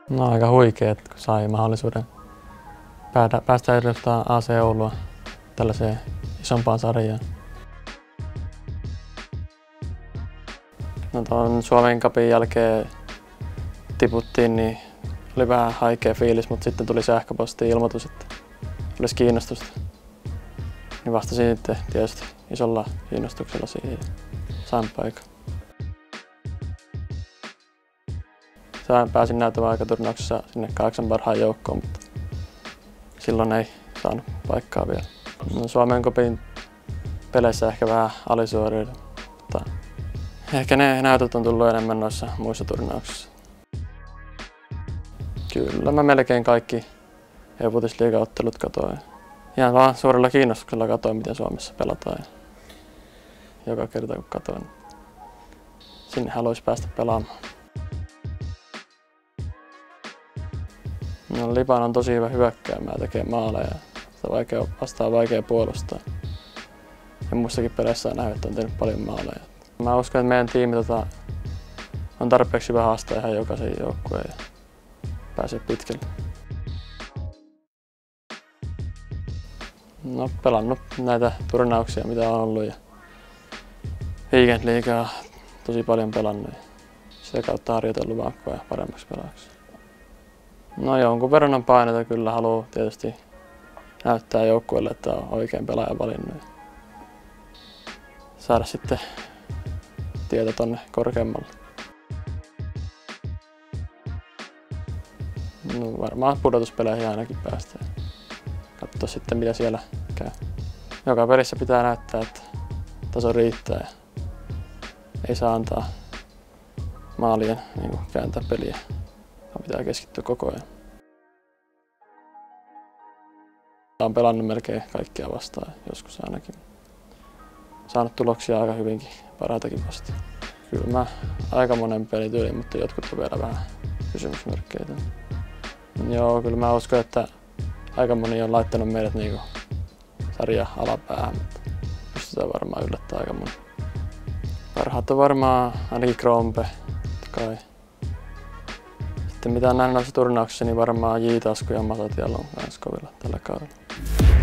No aika huikea, että kun sai mahdollisuuden päästä edustamaan AC Oulua tällaiseen isompaan sarjaan. No tuon Suomen Cupin jälkeen tiputtiin, niin oli vähän haikea fiilis, mutta sitten tuli sähköposti-ilmoitus, että olisi kiinnostusta. Niin vastasin sitten tietysti isolla kiinnostuksella siihen ja sain paikan. Pääsin näyttämään aikaturnauksessa sinne 8 parhaan joukkoon, mutta silloin ei saanut paikkaa vielä. No, Suomen Cupin peleissä ehkä vähän alisuoriudu, mutta ehkä ne näytöt on tullut enemmän noissa muissa turnauksissa. Kyllä mä melkein kaikki EU-futisliigaottelut katoin. Ihan vaan suurella kiinnostuksella katoin, miten Suomessa pelataan. Joka kerta kun katoin, sinne haluaisi päästä pelaamaan. No, Lipan on tosi hyvä hyökkäämään ja tekee maaleja. Sitä vastaan vaikea puolustaa. Ja muissakin peleissä on nähnyt, että on tehnyt paljon maaleja. Mä uskon, että meidän tiimi on tarpeeksi hyvä haastaa ihan jokaisen joukkueen ja pääsee pitkälle. No, pelannut näitä turnauksia, mitä on ollut, ja Weekend-liigaa tosi paljon pelannut ja sitä kautta harjoitellut vaan koko ajan paremmaksi pelaajaksi. No, jonkun verran on paineita, kyllä haluaa tietysti näyttää joukkueelle, että on oikein pelaaja valinnut ja saada sitten tietä tonne korkeammalle. No, varmaan pudotuspeleihin ainakin päästään. Katsotaan sitten, mitä siellä käy. Joka pelissä pitää näyttää, että taso riittää ja ei saa antaa maalien kääntää peliä. Pitää keskittyä koko ajan. Olen pelannut melkein kaikkia vastaan, joskus ainakin. Saanut tuloksia aika hyvinkin, parhaitakin vastaan. Kyllä mä aika monen pelityyliin, mutta jotkut on vielä vähän kysymysmerkkejä. Joo, kyllä mä uskon, että aika moni on laittanut meidät sarja alapäähän, mutta pystytään varmaan yllättämään aika moni. Parhaat on varmaan ainakin Krompe, kai. Sitten mitä on nähnyt noissa turnauksissa, niin varmaan J-Tasku ja Masatialo on myös kovilla tällä kaudella.